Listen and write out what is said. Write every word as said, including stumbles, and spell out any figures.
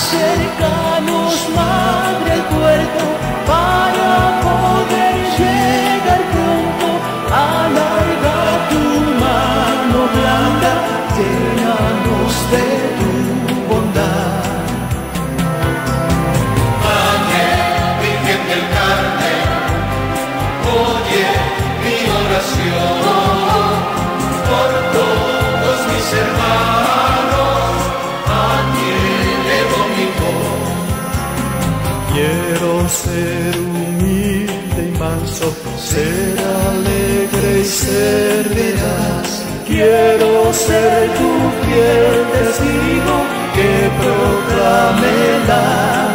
Acércanos, Madre, al puerto para poder llegar pronto. Alarga tu mano blanda, llénanos de tu bondad. Madre Virgen del Carmen, oye mi oración por todos mis hermanos, aquí elevo mi voz. Quiero ser humilde y manso, ser alegre y ser veraz. Quiero ser tu fiel testigo que proclame la